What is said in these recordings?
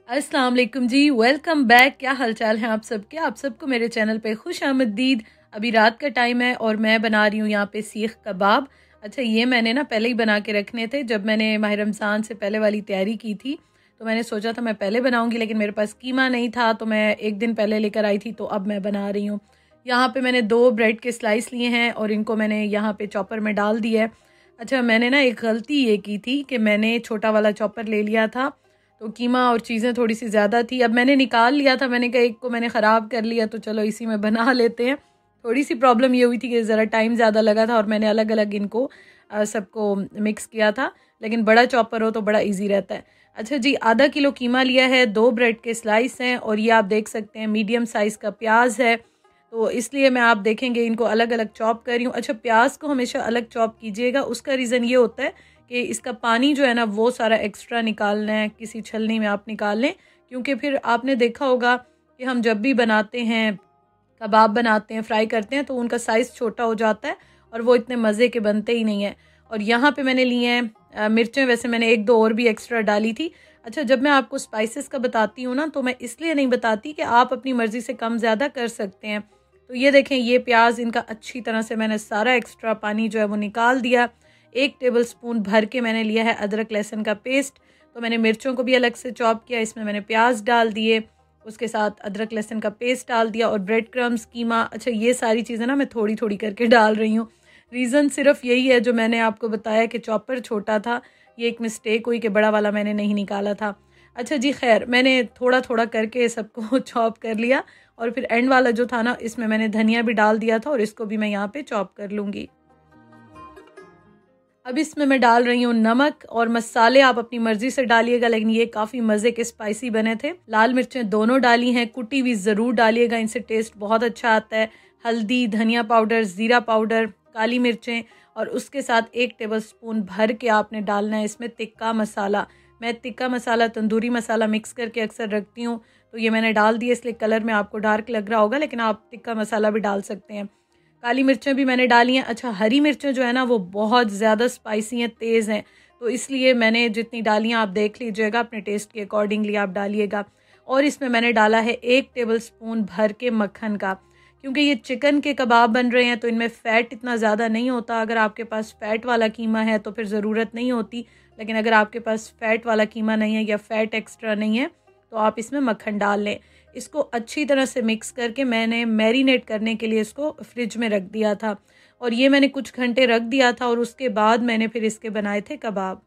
अस्सलाम वालेकुम जी, welcome back. क्या हालचाल है आप सबके? आप सबको मेरे चैनल पे खुश आमदीद। अभी रात का टाइम है और मैं बना रही हूँ यहाँ पे सीख कबाब। अच्छा, ये मैंने ना पहले ही बना के रखने थे। जब मैंने माह रमज़ान से पहले वाली तैयारी की थी तो मैंने सोचा था मैं पहले बनाऊँगी, लेकिन मेरे पास कीमा नहीं था तो मैं एक दिन पहले लेकर आई थी, तो अब मैं बना रही हूँ। यहाँ पे मैंने 2 ब्रेड के स्लाइस लिए हैं और इनको मैंने यहाँ पे चॉपर में डाल दिया है। अच्छा, मैंने ना एक गलती ये की थी कि मैंने छोटा वाला चॉपर ले लिया था, तो कीमा और चीज़ें थोड़ी सी ज़्यादा थी। अब मैंने निकाल लिया था, मैंने कहा एक को मैंने ख़राब कर लिया तो चलो इसी में बना लेते हैं। थोड़ी सी प्रॉब्लम ये हुई थी कि ज़रा टाइम ज़्यादा लगा था और मैंने अलग अलग इनको सबको मिक्स किया था, लेकिन बड़ा चॉपर हो तो बड़ा इजी रहता है। अच्छा जी, आधा किलो कीमा लिया है, 2 ब्रेड के स्लाइस हैं और ये आप देख सकते हैं मीडियम साइज़ का प्याज है, तो इसलिए मैं आप देखेंगे इनको अलग अलग चॉप कर रही हूँ। अच्छा, प्याज को हमेशा अलग चॉप कीजिएगा, उसका रीज़न ये होता है कि इसका पानी जो है ना वो सारा एक्स्ट्रा निकालना है, किसी छलनी में आप निकाल लें, क्योंकि फिर आपने देखा होगा कि हम जब भी बनाते हैं, कबाब बनाते हैं, फ्राई करते हैं, तो उनका साइज़ छोटा हो जाता है और वो इतने मज़े के बनते ही नहीं हैं। और यहाँ पे मैंने लिए हैं मिर्चें, वैसे मैंने 1-2 और भी एक्स्ट्रा डाली थी। अच्छा, जब मैं आपको स्पाइसेस का बताती हूँ ना, तो मैं इसलिए नहीं बताती कि आप अपनी मर्ज़ी से कम ज़्यादा कर सकते हैं। तो ये देखें, ये प्याज इनका अच्छी तरह से मैंने सारा एक्स्ट्रा पानी जो है वो निकाल दिया। 1 टेबलस्पून भर के मैंने लिया है अदरक लहसुन का पेस्ट। तो मैंने मिर्चों को भी अलग से चॉप किया, इसमें मैंने प्याज डाल दिए, उसके साथ अदरक लहसुन का पेस्ट डाल दिया और ब्रेड क्रम्स, कीमा। अच्छा, ये सारी चीज़ें ना मैं थोड़ी थोड़ी करके डाल रही हूँ। रीज़न सिर्फ यही है जो मैंने आपको बताया कि चॉपर छोटा था, ये एक मिस्टेक हुई कि बड़ा वाला मैंने नहीं निकाला था। अच्छा जी, खैर मैंने थोड़ा थोड़ा करके सबको चॉप कर लिया और फिर एंड वाला जो था ना, इसमें मैंने धनिया भी डाल दिया था और इसको भी मैं यहाँ पे चॉप कर लूँगी। अब इसमें मैं डाल रही हूँ नमक, और मसाले आप अपनी मर्जी से डालिएगा, लेकिन ये काफ़ी मज़े के स्पाइसी बने थे। लाल मिर्चें दोनों डाली हैं, कुटी हुई ज़रूर डालिएगा, इनसे टेस्ट बहुत अच्छा आता है। हल्दी, धनिया पाउडर, ज़ीरा पाउडर, काली मिर्चें, और उसके साथ 1 टेबलस्पून भर के आपने डालना है इसमें तिक्का मसाला। मैं तिक्का मसाला, तंदूरी मसाला मिक्स करके अक्सर रखती हूँ, तो ये मैंने डाल दिया, इसलिए कलर में आपको डार्क लग रहा होगा, लेकिन आप तिक्का मसाला भी डाल सकते हैं। काली मिर्चें भी मैंने डाली हैं। अच्छा, हरी मिर्चें जो है ना वो बहुत ज़्यादा स्पाइसी हैं, तेज़ हैं, तो इसलिए मैंने जितनी डाली हैं आप देख लीजिएगा, अपने टेस्ट के अकॉर्डिंगली आप डालिएगा। और इसमें मैंने डाला है 1 टेबलस्पून भर के मक्खन का, क्योंकि ये चिकन के कबाब बन रहे हैं तो इनमें फ़ैट इतना ज़्यादा नहीं होता। अगर आपके पास फ़ैट वाला कीमा है तो फिर ज़रूरत नहीं होती, लेकिन अगर आपके पास फ़ैट वाला कीमा नहीं है या फ़ैट एक्स्ट्रा नहीं है तो आप इसमें मक्खन डाल लें। इसको अच्छी तरह से मिक्स करके मैंने मैरिनेट करने के लिए इसको फ्रिज में रख दिया था, और ये मैंने कुछ घंटे रख दिया था और उसके बाद मैंने फिर इसके बनाए थे कबाब।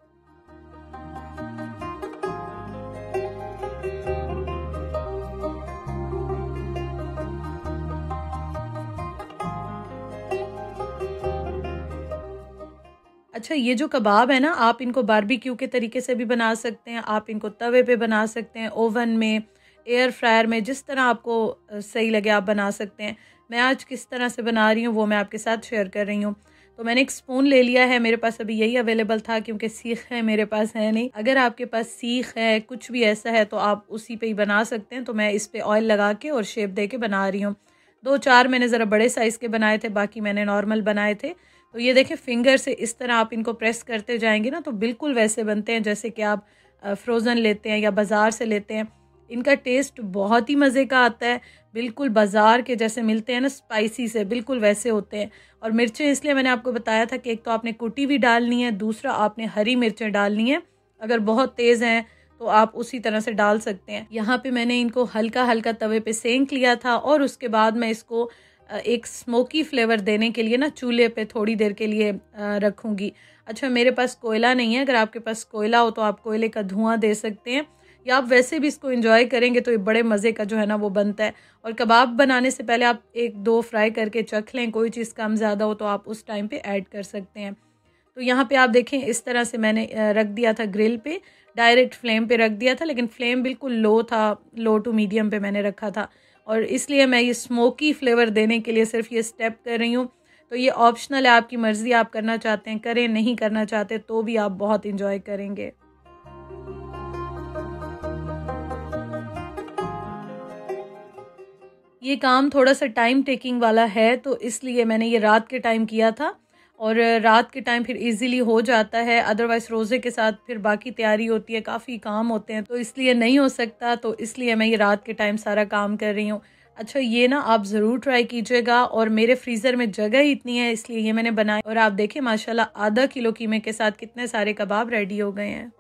अच्छा, ये जो कबाब है ना, आप इनको बारबेक्यू के तरीके से भी बना सकते हैं, आप इनको तवे पे बना सकते हैं, ओवन में, एयर फ्रायर में, जिस तरह आपको सही लगे आप बना सकते हैं। मैं आज किस तरह से बना रही हूँ वो मैं आपके साथ शेयर कर रही हूँ। तो मैंने एक स्पून ले लिया है, मेरे पास अभी यही अवेलेबल था क्योंकि सीख है मेरे पास है नहीं। अगर आपके पास सीख है, कुछ भी ऐसा है, तो आप उसी पे ही बना सकते हैं। तो मैं इस पे ऑयल लगा के और शेप दे के बना रही हूँ। 2-4 मैंने ज़रा बड़े साइज़ के बनाए थे, बाकी मैंने नॉर्मल बनाए थे। तो ये देखें, फिंगर से इस तरह आप इनको प्रेस करते जाएंगे ना, तो बिल्कुल वैसे बनते हैं जैसे कि आप फ्रोज़न लेते हैं या बाज़ार से लेते हैं। इनका टेस्ट बहुत ही मज़े का आता है, बिल्कुल बाज़ार के जैसे मिलते हैं ना, स्पाइसी से, बिल्कुल वैसे होते हैं। और मिर्चें इसलिए मैंने आपको बताया था कि एक तो आपने कुटी भी डालनी है, दूसरा आपने हरी मिर्चें डालनी है। अगर बहुत तेज़ हैं तो आप उसी तरह से डाल सकते हैं। यहाँ पे मैंने इनको हल्का हल्का तवे पे सेंक लिया था और उसके बाद मैं इसको एक स्मोकी फ्लेवर देने के लिए ना चूल्हे पे थोड़ी देर के लिए रखूँगी। अच्छा, मेरे पास कोयला नहीं है, अगर आपके पास कोयला हो तो आप कोयले का धुआं दे सकते हैं, या आप वैसे भी इसको एंजॉय करेंगे तो ये बड़े मज़े का जो है ना वो बनता है। और कबाब बनाने से पहले आप 1-2 फ्राई करके चख लें, कोई चीज़ कम ज़्यादा हो तो आप उस टाइम पे ऐड कर सकते हैं। तो यहाँ पे आप देखें, इस तरह से मैंने रख दिया था ग्रिल पे, डायरेक्ट फ्लेम पे रख दिया था, लेकिन फ्लेम बिल्कुल लो था, लो टू मीडियम पे मैंने रखा था, और इसलिए मैं ये स्मोकी फ्लेवर देने के लिए सिर्फ ये स्टेप कर रही हूँ। तो ये ऑप्शनल है, आपकी मर्ज़ी, आप करना चाहते हैं करें, नहीं करना चाहते तो भी आप बहुत इंजॉय करेंगे। ये काम थोड़ा सा टाइम टेकिंग वाला है, तो इसलिए मैंने ये रात के टाइम किया था। और रात के टाइम फिर इजीली हो जाता है। अदरवाइज़ रोज़े के साथ फिर बाकी तैयारी होती है, काफ़ी काम होते हैं, तो इसलिए नहीं हो सकता। तो इसलिए मैं ये रात के टाइम सारा काम कर रही हूँ। अच्छा, ये ना आप ज़रूर ट्राई कीजिएगा। और मेरे फ्रीज़र में जगह ही इतनी है, इसलिए ये मैंने बनाया। और आप देखिए माशाल्लाह आधा किलो कीमे के साथ कितने सारे कबाब रेडी हो गए हैं।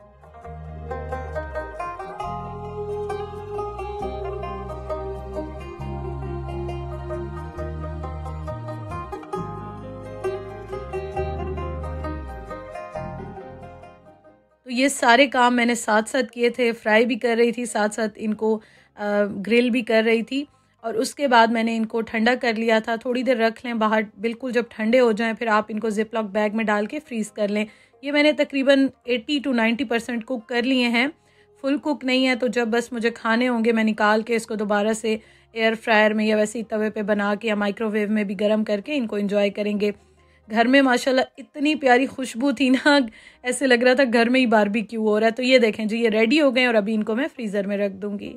तो ये सारे काम मैंने साथ-साथ किए थे, फ्राई भी कर रही थी, साथ-साथ इनको ग्रिल भी कर रही थी। और उसके बाद मैंने इनको ठंडा कर लिया था। थोड़ी देर रख लें बाहर, बिल्कुल जब ठंडे हो जाएँ फिर आप इनको ज़िप लॉक बैग में डाल के फ्रीज़ कर लें। ये मैंने तकरीबन 80 टू 90% कुक कर लिए हैं। फुल कुक नहीं है, तो जब बस मुझे खाने होंगे मैं निकाल के इसको दोबारा से एयर फ्रायर में या वैसे ही तवे पे बना के या माइक्रोवेव में भी गर्म करके इनको एंजॉय करेंगे। घर में माशाल्लाह इतनी प्यारी खुशबू थी ना, ऐसे लग रहा था घर में ही बारबेक्यू हो रहा है। तो ये देखें जी, ये रेडी हो गए और अभी इनको मैं फ्रीज़र में रख दूँगी।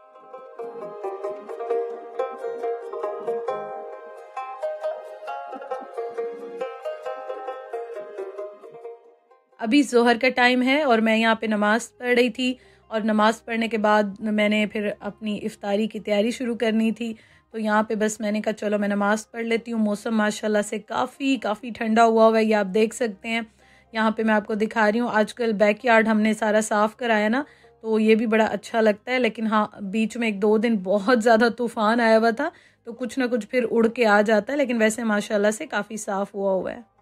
अभी ज़ोहर का टाइम है और मैं यहाँ पे नमाज़ पढ़ रही थी। और नमाज़ पढ़ने के बाद मैंने फिर अपनी इफ़्तारी की तैयारी शुरू करनी थी। तो यहाँ पे बस मैंने कहा चलो मैं नमाज़ पढ़ लेती हूँ। मौसम माशाल्लाह से काफ़ी ठंडा हुआ है, ये आप देख सकते हैं। यहाँ पे मैं आपको दिखा रही हूँ, आजकल बैकयार्ड हमने सारा साफ़ कराया ना, तो ये भी बड़ा अच्छा लगता है। लेकिन हाँ, बीच में 1-2 दिन बहुत ज़्यादा तूफ़ान आया हुआ था, तो कुछ ना कुछ फिर उड़ के आ जाता है। लेकिन वैसे माशाल्लाह से काफ़ी साफ़ हुआ है।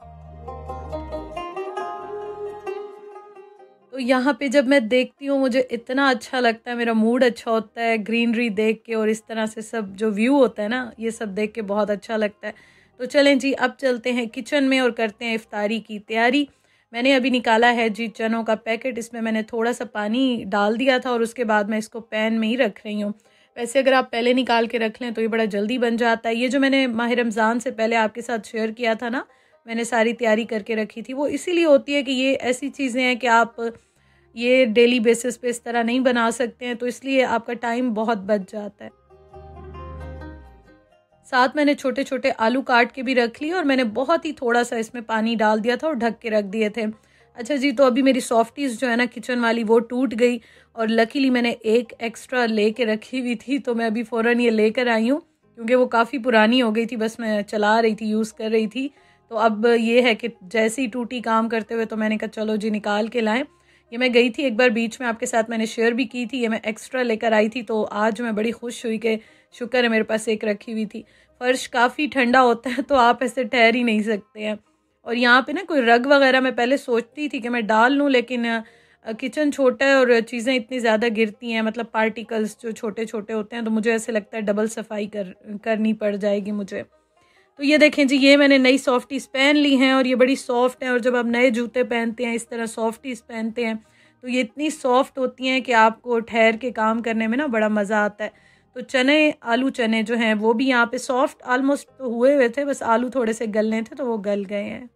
तो यहाँ पे जब मैं देखती हूँ मुझे इतना अच्छा लगता है, मेरा मूड अच्छा होता है ग्रीनरी देख के। और इस तरह से सब जो व्यू होता है ना, ये सब देख के बहुत अच्छा लगता है। तो चलें जी, अब चलते हैं किचन में और करते हैं इफ्तारी की तैयारी। मैंने अभी निकाला है जी चनों का पैकेट। इसमें मैंने थोड़ा सा पानी डाल दिया था और उसके बाद मैं इसको पैन में ही रख रही हूँ। वैसे अगर आप पहले निकाल के रख लें तो ये बड़ा जल्दी बन जाता है। ये जो मैंने माह रमज़ान से पहले आपके साथ शेयर किया था ना, मैंने सारी तैयारी करके रखी थी, वो इसीलिए होती है कि ये ऐसी चीज़ें हैं कि आप ये डेली बेसिस पे इस तरह नहीं बना सकते हैं, तो इसलिए आपका टाइम बहुत बच जाता है। साथ मैंने छोटे छोटे आलू काट के भी रख लिए और मैंने बहुत ही थोड़ा सा इसमें पानी डाल दिया था और ढक के रख दिए थे। अच्छा जी, तो अभी मेरी सॉफ्टीज़ जो है ना किचन वाली, वो टूट गई। और लकीली मैंने एक एक्स्ट्रा ले के रखी हुई थी, तो मैं अभी फ़ौरन ये लेकर आई हूँ, क्योंकि वो काफ़ी पुरानी हो गई थी, बस मैं चला रही थी, यूज़ कर रही थी। तो अब ये है कि जैसे ही टूटी काम करते हुए, तो मैंने कहा चलो जी निकाल के लाएँ। ये मैं गई थी एक बार बीच में, आपके साथ मैंने शेयर भी की थी, ये मैं एक्स्ट्रा लेकर आई थी। तो आज मैं बड़ी खुश हुई कि शुक्र है मेरे पास एक रखी हुई थी। फ़र्श काफ़ी ठंडा होता है, तो आप ऐसे ठहर ही नहीं सकते हैं। और यहाँ पे ना कोई रग वगैरह मैं पहले सोचती थी कि मैं डाल लूँ, लेकिन किचन छोटा है और चीज़ें इतनी ज़्यादा गिरती हैं, मतलब पार्टिकल्स जो छोटे छोटे होते हैं, तो मुझे ऐसे लगता है डबल सफाई करनी पड़ जाएगी मुझे। तो ये देखें जी, ये मैंने नई सॉफ्टीज़ पहन ली हैं और ये बड़ी सॉफ्ट हैं। और जब आप नए जूते पहनते हैं, इस तरह सॉफ्टीज़ पहनते हैं, तो ये इतनी सॉफ्ट होती हैं कि आपको ठहर के काम करने में ना बड़ा मज़ा आता है। तो आलू चने जो हैं वो भी यहाँ पे सॉफ्ट ऑलमोस्ट तो हुए हुए थे, बस आलू थोड़े से गलने थे, तो वो गल गए हैं।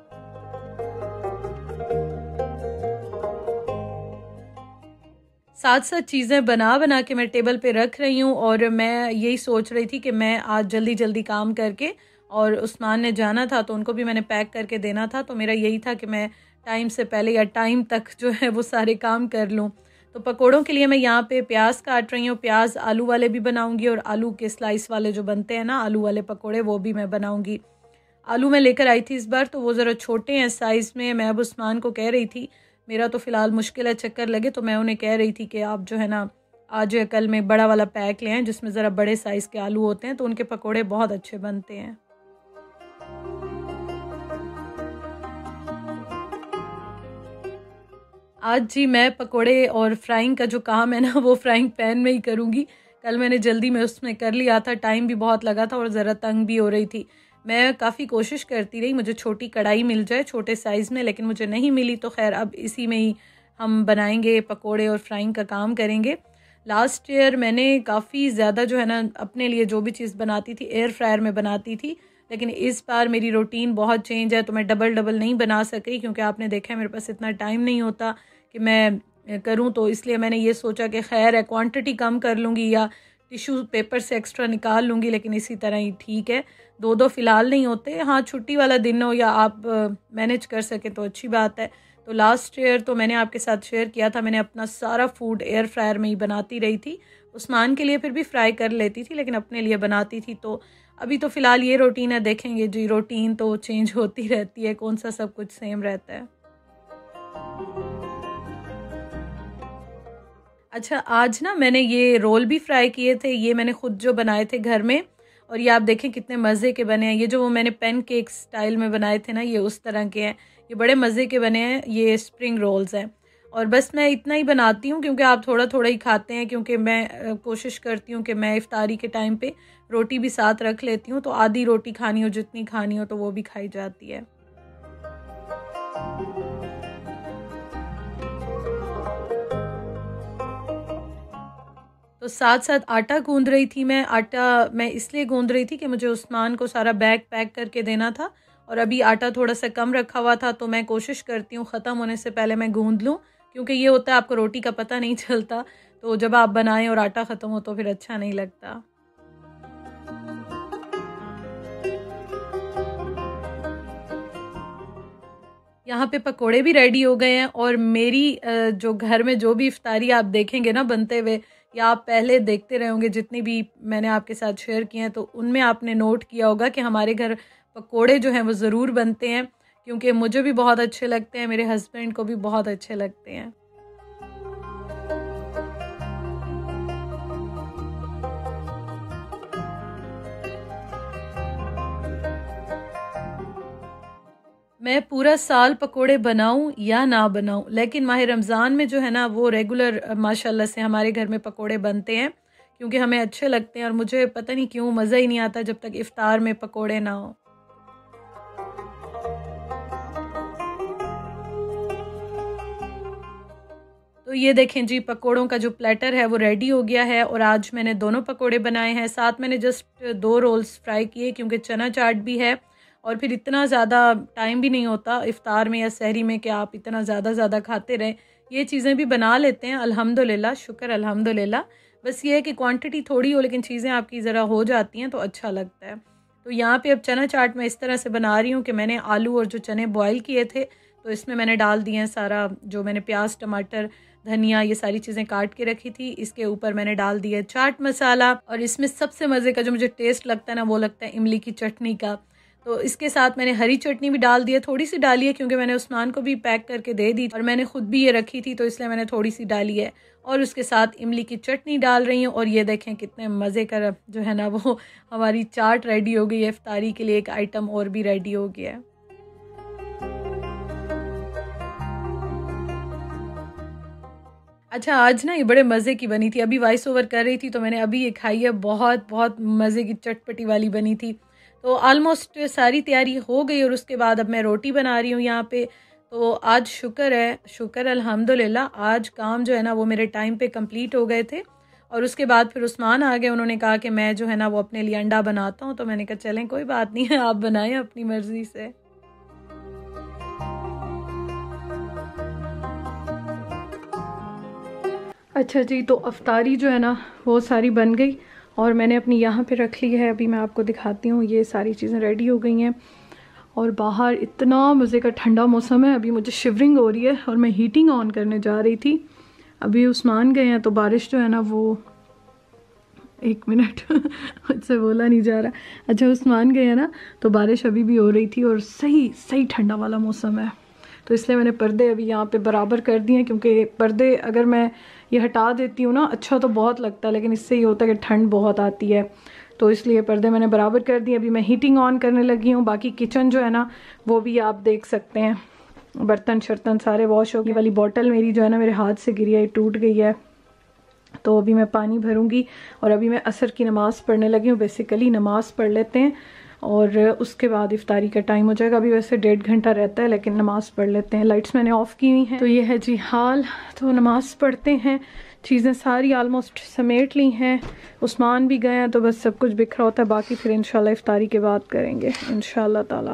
साथ साथ चीज़ें बना बना के मैं टेबल पे रख रही हूँ। और मैं यही सोच रही थी कि मैं आज जल्दी जल्दी काम करके, और उस्मान ने जाना था तो उनको भी मैंने पैक करके देना था, तो मेरा यही था कि मैं टाइम से पहले या टाइम तक जो है वो सारे काम कर लूँ। तो पकोड़ों के लिए मैं यहाँ पे प्याज काट रही हूँ। प्याज आलू वाले भी बनाऊँगी और आलू के स्लाइस वाले जो बनते हैं ना, आलू वाले पकोड़े, वो भी मैं बनाऊँगी। आलू मैं लेकर आई थी इस बार, तो वो ज़रा छोटे हैं साइज़ में। मैं अब उस्मान को कह रही थी, मेरा तो फ़िलहाल मुश्किल है चक्कर लगे, तो मैं उन्हें कह रही थी कि आप जो है ना आज या कल में बड़ा वाला पैक ले आएँ, जिसमें ज़रा बड़े साइज़ के आलू होते हैं, तो उनके पकोड़े बहुत अच्छे बनते हैं। आज जी मैं पकोड़े और फ्राइंग का जो काम है ना, वो फ्राइंग पैन में ही करूँगी। कल मैंने जल्दी में उसमें कर लिया था, टाइम भी बहुत लगा था और ज़रा तंग भी हो रही थी। मैं काफ़ी कोशिश करती रही मुझे छोटी कढ़ाई मिल जाए छोटे साइज़ में, लेकिन मुझे नहीं मिली। तो ख़ैर अब इसी में ही हम बनाएंगे पकोड़े और फ्राइंग का काम करेंगे। लास्ट ईयर मैंने काफ़ी ज़्यादा जो है ना अपने लिए जो भी चीज़ बनाती थी एयर फ्रायर में बनाती थी, लेकिन इस बार मेरी रूटीन बहुत चेंज है, तो मैं डबल डबल नहीं बना सकी, क्योंकि आपने देखा है मेरे पास इतना टाइम नहीं होता कि मैं करूं। तो इसलिए मैंने ये सोचा कि खैर है क्वांटिटी कम कर लूँगी या टिश्यू पेपर से एक्स्ट्रा निकाल लूँगी, लेकिन इसी तरह ही ठीक है। 2-2 फ़िलहाल नहीं होते। हाँ, छुट्टी वाला दिन हो या आप मैनेज कर सकें तो अच्छी बात है। तो लास्ट ईयर तो मैंने आपके साथ शेयर किया था, मैंने अपना सारा फूड एयर फ्रायर में ही बनाती रही थी। उस्मान के लिए फिर भी फ्राई कर लेती थी, लेकिन अपने लिए बनाती थी। तो अभी तो फ़िलहाल ये रूटीन है। देखेंगे जी, रूटीन तो चेंज होती रहती है, कौन सा सब कुछ सेम रहता है। अच्छा, आज ना मैंने ये रोल भी फ्राई किए थे, ये मैंने खुद जो बनाए थे घर में, और ये आप देखें कितने मज़े के बने हैं। ये जो मैंने पैनकेक स्टाइल में बनाए थे ना, ये उस तरह के हैं, ये बड़े मज़े के बने हैं। ये स्प्रिंग रोल्स हैं, और बस मैं इतना ही बनाती हूँ क्योंकि आप थोड़ा थोड़ा ही खाते हैं, क्योंकि मैं कोशिश करती हूँ कि मैं इफ्तारी के टाइम पे रोटी भी साथ रख लेती हूँ, तो आधी रोटी खानी हो, जितनी खानी हो तो वो भी खाई जाती है। तो साथ साथ आटा गूंद रही थी मैं। आटा मैं इसलिए गूंद रही थी कि मुझे उस्मान को सारा बैग पैक करके देना था, और अभी आटा थोड़ा सा कम रखा हुआ था, तो मैं कोशिश करती हूँ ख़त्म होने से पहले मैं गूंद लूँ, क्योंकि ये होता है आपको रोटी का पता नहीं चलता, तो जब आप बनाएं और आटा ख़त्म हो तो फिर अच्छा नहीं लगता। यहाँ पे पकोड़े भी रेडी हो गए हैं, और मेरी जो घर में जो भी इफ्तारी आप देखेंगे ना बनते हुए, या आप पहले देखते रहे होंगे जितनी भी मैंने आपके साथ शेयर किए हैं, तो उनमें आपने नोट किया होगा कि हमारे घर पकोड़े जो हैं वो ज़रूर बनते हैं, क्योंकि मुझे भी बहुत अच्छे लगते हैं, मेरे हस्बैंड को भी बहुत अच्छे लगते हैं। मैं पूरा साल पकोड़े बनाऊं या ना बनाऊं, लेकिन माह रमज़ान में जो है ना वो रेगुलर माशाल्लाह से हमारे घर में पकोड़े बनते हैं, क्योंकि हमें अच्छे लगते हैं, और मुझे पता नहीं क्यों मज़ा ही नहीं आता जब तक इफ्तार में पकोड़े ना हो। तो ये देखें जी, पकोड़ों का जो प्लेटर है वो रेडी हो गया है, और आज मैंने दोनों पकोड़े बनाए हैं। साथ मैंने जस्ट 2 रोल्स फ्राई किए, क्योंकि चना चाट भी है, और फिर इतना ज़्यादा टाइम भी नहीं होता इफ़्तार में या सहरी में कि आप इतना ज़्यादा खाते रहें। ये चीज़ें भी बना लेते हैं, अल्हम्दुलिल्लाह, शुक्र अल्हम्दुलिल्लाह। बस ये है कि क्वांटिटी थोड़ी हो, लेकिन चीज़ें आपकी ज़रा हो जाती हैं तो अच्छा लगता है। तो यहाँ पे अब चना चाट मैं इस तरह से बना रही हूँ कि मैंने आलू और जो चने बॉयल किए थे, तो इसमें मैंने डाल दिए हैं सारा, जो मैंने प्याज, टमाटर, धनिया, ये सारी चीज़ें काट के रखी थी। इसके ऊपर मैंने डाल दिया चाट मसाला, और इसमें सबसे मज़े का जो मुझे टेस्ट लगता है ना, वो लगता है इमली की चटनी का। तो इसके साथ मैंने हरी चटनी भी डाल दी है, थोड़ी सी डाली है क्योंकि मैंने उस्मान को भी पैक करके दे दी, और मैंने खुद भी ये रखी थी, तो इसलिए मैंने थोड़ी सी डाली है। और उसके साथ इमली की चटनी डाल रही हूँ, और ये देखें कितने मज़े का जो है ना वो हमारी चाट रेडी हो गई है। इफ्तारी के लिए एक आइटम और भी रेडी हो गया है। अच्छा, आज ना ये बड़े मज़े की बनी थी। अभी वॉइस ओवर कर रही थी तो मैंने अभी ये खाई है, बहुत बहुत मज़े की चटपटी वाली बनी थी। तो ऑलमोस्ट सारी तैयारी हो गई, और उसके बाद अब मैं रोटी बना रही हूँ यहाँ पे। तो आज शुक्र है, शुक्र अल्हम्दुलिल्लाह, आज काम जो है ना वो मेरे टाइम पे कंप्लीट हो गए थे। और उसके बाद फिर उस्मान आ गए, उन्होंने कहा कि मैं जो है ना वो अपने लिए अंडा बनाता हूँ, तो मैंने कहा चलें कोई बात नहीं है, आप बनाएं अपनी मर्ज़ी से। अच्छा जी, तो अफ्तारी जो है ना वो सारी बन गई, और मैंने अपनी यहाँ पे रख ली है। अभी मैं आपको दिखाती हूँ, ये सारी चीज़ें रेडी हो गई हैं, और बाहर इतना मज़े का ठंडा मौसम है। अभी मुझे शिवरिंग हो रही है, और मैं हीटिंग ऑन करने जा रही थी। अभी उस्मान गए हैं तो बारिश जो है ना वो, एक मिनट मुझसे बोला नहीं जा रहा। अच्छा, उस्मान गए हैं ना तो बारिश अभी भी हो रही थी, और सही ठंडा वाला मौसम है, तो इसलिए मैंने पर्दे अभी यहाँ पे बराबर कर दिए हैं। क्योंकि पर्दे अगर मैं ये हटा देती हूँ ना, अच्छा तो बहुत लगता है, लेकिन इससे ये होता है कि ठंड बहुत आती है, तो इसलिए पर्दे मैंने बराबर कर दिए। अभी मैं हीटिंग ऑन करने लगी हूँ। बाकी किचन जो है ना वो भी आप देख सकते हैं, बर्तन शर्तन सारे वॉश हो गए। वाली बॉटल मेरी जो है ना मेरे हाथ से गिरी है, टूट गई है, तो अभी मैं पानी भरूंगी। और अभी मैं असर की नमाज़ पढ़ने लगी हूँ। बेसिकली नमाज़ पढ़ लेते हैं और उसके बाद इफ्तारी का टाइम हो जाएगा। अभी वैसे 1.5 घंटा रहता है, लेकिन नमाज़ पढ़ लेते हैं। लाइट्स मैंने ऑफ़ की हुई हैं। तो ये है जी हाल। तो नमाज़ पढ़ते हैं, चीज़ें सारी आलमोस्ट समेट ली हैं। उस्मान भी गए हैं, तो बस सब कुछ बिखरा होता है। बाकी फिर इंशाल्लाह इफ्तारी के बाद करेंगे इंशाल्लाह ताला।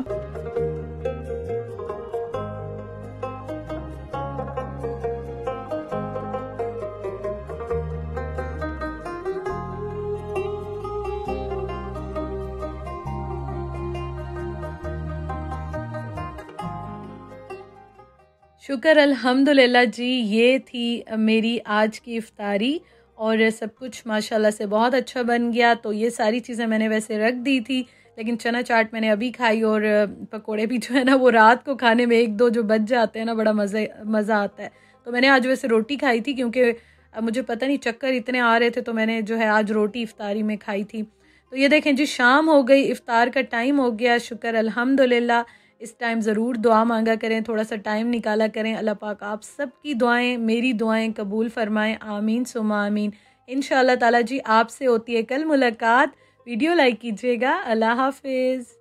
शुक्र अल्हम्दुलिल्लाह जी। ये थी मेरी आज की इफ्तारी और सब कुछ माशाल्लाह से बहुत अच्छा बन गया। तो ये सारी चीज़ें मैंने वैसे रख दी थी, लेकिन चना चाट मैंने अभी खाई और पकोड़े भी जो है ना वो रात को खाने में एक दो जो बच जाते हैं ना, बड़ा मज़ा आता है। तो मैंने आज वैसे रोटी खाई थी क्योंकि मुझे पता नहीं चक्कर इतने आ रहे थे, तो मैंने जो है आज रोटी इफ्तारी में खाई थी। तो ये देखें जी, शाम हो गई, इफ्तार का टाइम हो गया। शुक्र अल्हम्दुलिल्लाह। इस टाइम ज़रूर दुआ मांगा करें, थोड़ा सा टाइम निकाला करें। अल्लाह पाक आप सबकी दुआएं, मेरी दुआएं कबूल फरमाएं, आमीन सुमा आमीन। इंशाअल्लाह ताला जी आपसे होती है कल मुलाकात। वीडियो लाइक कीजिएगा। अल्लाह हाफिज़।